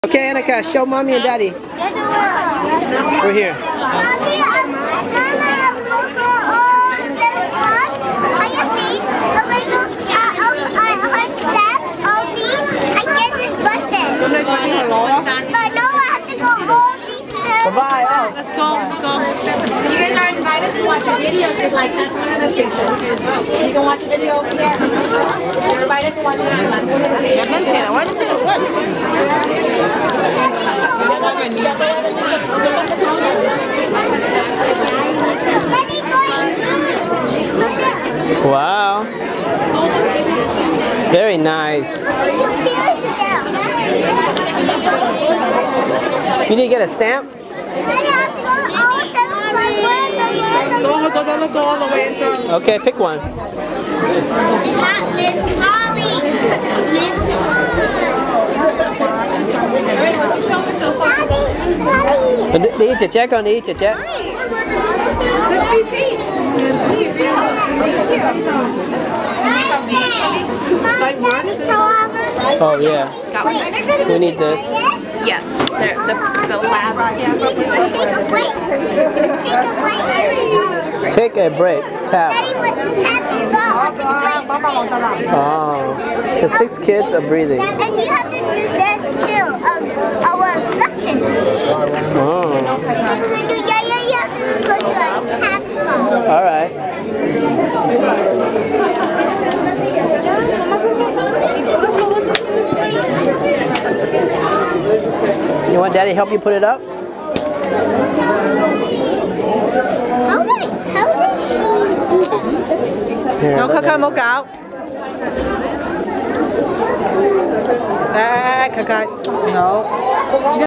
Okay, Annika, show mommy and daddy. We're here. Mommy, Mama, look at all 7 spots. I have feet, a Lego, steps, all these. I get this button. But no, I have to go all these steps. Bye-bye. Oh. Let's go. You guys are invited to watch a video because like that's one of the stations. You can watch a video over there. You're invited to watch a video. Why does it work? Wow. Very nice. You need to get a stamp? Don't go all the way in front. Okay, pick one. Not Miss Polly. Miss Polly. 你姐姐講你姐姐。Oh yeah. We need this. Yes, the lab. Take a break. Tap. Oh. The 6 kids are breathing. And you have to do this too, our reflections. Oh. You have to go to a tap spot. Alright. You want daddy to help you put it up? How does she do that? Here, No, let Kaka, me- mocha out. Kaka. No.